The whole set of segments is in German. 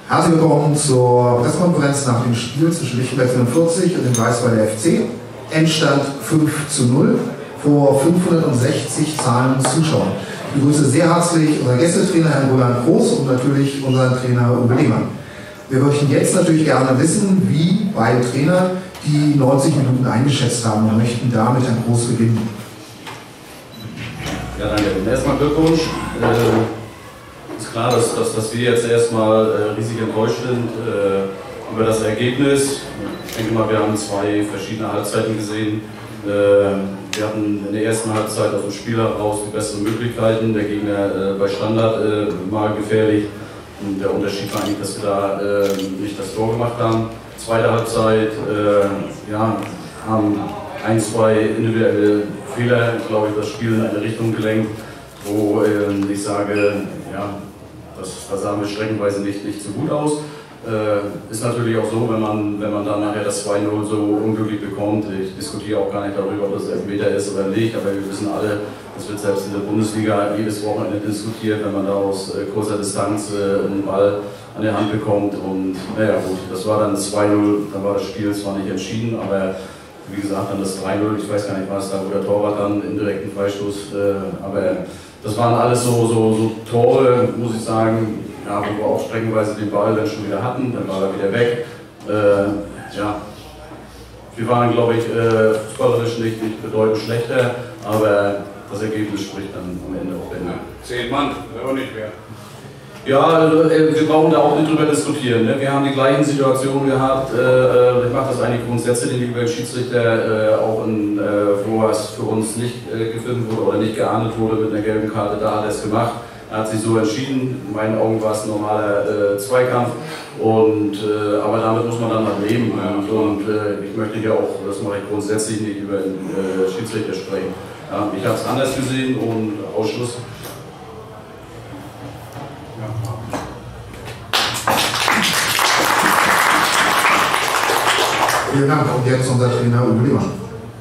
Herzlich willkommen zur Pressekonferenz nach dem Spiel zwischen Lichtenberg 45 und dem Greifswalder FC. Endstand 5:0 vor 560 zahlenden Zuschauern. Ich begrüße sehr herzlich unseren Gästetrainer Herrn Roland Groß und natürlich unseren Trainer Uwe Lehmann. Wir möchten jetzt natürlich gerne wissen, wie beide Trainer die 90 Minuten eingeschätzt haben und möchten damit Herrn Groß beginnen. Ja, danke. Erstmal Glückwunsch. Ist klar, dass wir jetzt erstmal riesig enttäuscht sind über das Ergebnis. Ich denke mal, wir haben zwei verschiedene Halbzeiten gesehen. Wir hatten in der ersten Halbzeit aus dem Spiel heraus die besseren Möglichkeiten. Der Gegner bei Standard mal gefährlich. Und der Unterschied war eigentlich, dass wir da nicht das Tor gemacht haben. Zweite Halbzeit haben ein, zwei individuelle Fehler, glaube ich, das Spiel in eine Richtung gelenkt, wo ich sage, ja, das sahen wir streckenweise nicht so gut aus. Ist natürlich auch so, wenn man dann nachher das 2:0 so unglücklich bekommt. Ich diskutiere auch gar nicht darüber, ob das Elfmeter ist oder nicht, aber wir wissen alle, das wird selbst in der Bundesliga jedes Wochenende diskutiert, wenn man da aus kurzer Distanz einen Ball an der Hand bekommt. Und naja gut, das war dann 2:0, dann war das Spiel zwar nicht entschieden, aber wie gesagt, dann das 3:0, ich weiß gar nicht, was da, wo der Torwart dann indirekten Freistoß, aber das waren alles so Tore, muss ich sagen, ja, wo wir auch streckenweise den Ball dann schon wieder hatten, dann war er wieder weg. Ja, wir waren, glaube ich, fußballerisch nicht bedeutend schlechter, aber das Ergebnis spricht dann am Ende auch Bände. 10 Mann, auch nicht mehr. Ja, wir brauchen da auch nicht drüber diskutieren. Ne? Wir haben die gleichen Situationen gehabt. Ich mache das eigentlich grundsätzlich über den Schiedsrichter, auch wo es für uns nicht gefilmt wurde oder nicht geahndet wurde mit einer gelben Karte. Da hat er es gemacht. Er hat sich so entschieden. In meinen Augen war es ein normaler Zweikampf. Aber damit muss man dann halt leben. Und ich möchte hier auch, das mache ich grundsätzlich nicht, über den Schiedsrichter sprechen. Ja, ich habe es anders gesehen und Ausschluss. Vielen Dank. Und jetzt unser Trainer Uwe Lehmann.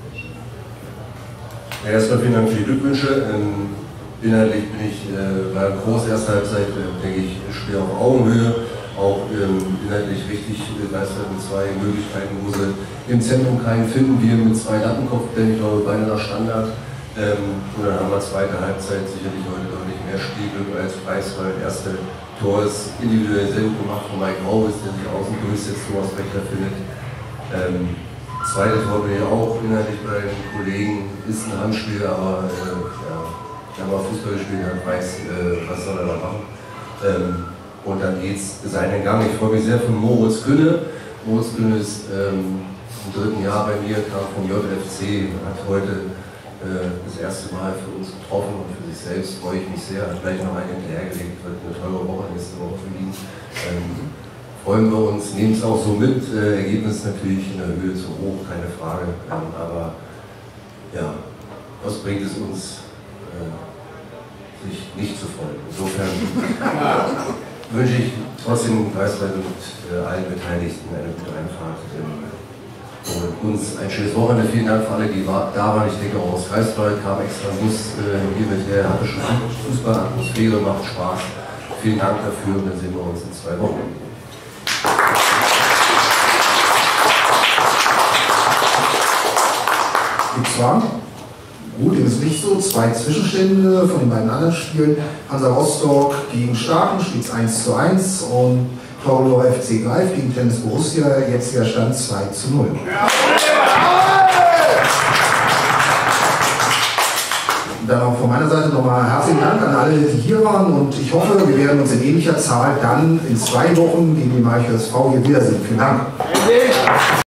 Ja, erstmal vielen Dank für die Glückwünsche. Inhaltlich bin ich bei der großen ersten Halbzeit, denke ich, Spiel auf Augenhöhe. Auch inhaltlich richtig begeistert mit zwei Möglichkeiten, wo sie im Zentrum keinen finden. Wir mit zwei Lattenkopfbällen, ich glaube, beide nach Standard. Und dann haben wir zweite Halbzeit sicherlich heute deutlich mehr Spielglück als Greifswald. Erste Tor ist individuell sehr gut gemacht von Mike Maubis, der sich außen durchsetzt, Thomas Beckler findet. Zweite Tor bin ich auch inhaltlich bei den Kollegen, ist ein Handspiel, aber der mal Fußball gespielt hat, weiß, was soll er da machen. Und dann geht's seinen Gang. Ich freue mich sehr von Moritz Künne. Moritz Künne ist im 3. Jahr bei mir, kam vom JFC, hat heute das erste Mal für uns getroffen und für sich selbst freue ich mich sehr. Hat gleich noch einen hinterhergelegt, wird eine teure Woche nächste Woche für ihn. Freuen wir uns, nehmen es auch so mit. Ergebnis natürlich in der Höhe zu hoch, keine Frage. Aber ja, was bringt es uns, sich nicht zu freuen? Insofern wünsche ich trotzdem Greifswald und allen Beteiligten eine gute Einfahrt. Und uns ein schönes Wochenende. Vielen Dank für alle, die da waren. Ich denke auch aus Greifswald kam extra Bus hier mit her. Hatte schon Fußballatmosphäre, macht Spaß. Vielen Dank dafür und dann sehen wir uns in 2 Wochen. Gibt's Fragen? Gut, dem ist nicht so. 2 Zwischenstände von den beiden anderen Spielen. Hansa Rostock gegen Starken steht es 1:1 und Torlo FC Greif gegen Tennis Borussia, jetzt der Stand 2:0. Dann auch von meiner Seite nochmal herzlichen Dank an alle, die hier waren und ich hoffe, wir werden uns in ähnlicher Zahl dann in 2 Wochen gegen die Malchow SV hier wiedersehen. Vielen Dank.